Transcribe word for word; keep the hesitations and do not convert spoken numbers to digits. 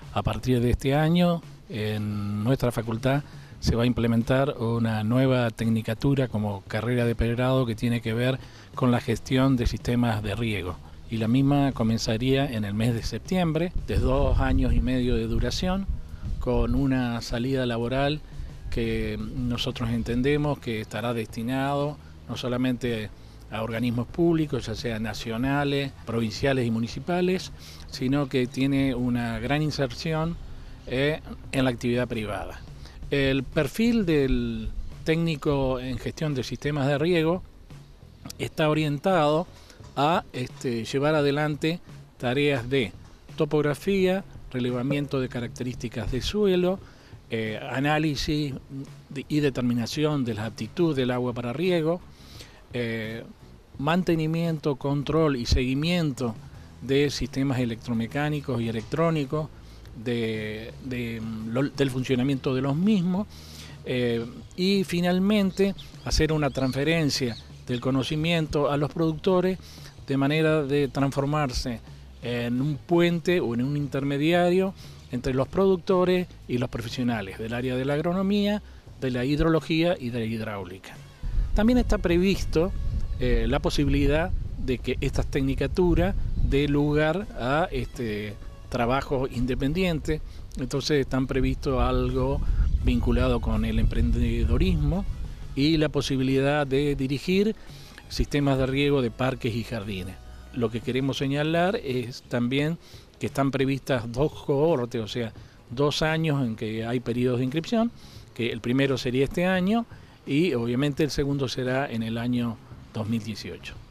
A partir de este año, en nuestra facultad se va a implementar una nueva tecnicatura como carrera de pregrado que tiene que ver con la gestión de sistemas de riego. Y la misma comenzaría en el mes de septiembre, de dos años y medio de duración, con una salida laboral que nosotros entendemos que estará destinado no solamente a organismos públicos, ya sean nacionales, provinciales y municipales, sino que tiene una gran inserción eh, en la actividad privada. El perfil del técnico en gestión de sistemas de riego está orientado a este, llevar adelante tareas de topografía, relevamiento de características de suelo, eh, análisis de, y determinación de la aptitud del agua para riego, eh, mantenimiento, control y seguimiento de sistemas electromecánicos y electrónicos, de, de, lo, del funcionamiento de los mismos, eh, y finalmente hacer una transferencia del conocimiento a los productores de manera de transformarse en un puente o en un intermediario entre los productores y los profesionales del área de la agronomía, de la hidrología y de la hidráulica. También está previsto eh, la posibilidad de que esta tecnicatura dé lugar a este, trabajos independientes, entonces están previsto algo vinculado con el emprendedorismo y la posibilidad de dirigir sistemas de riego de parques y jardines. Lo que queremos señalar es también que están previstas dos cohortes, o sea, dos años en que hay periodos de inscripción, que el primero sería este año y obviamente el segundo será en el año dos mil dieciocho.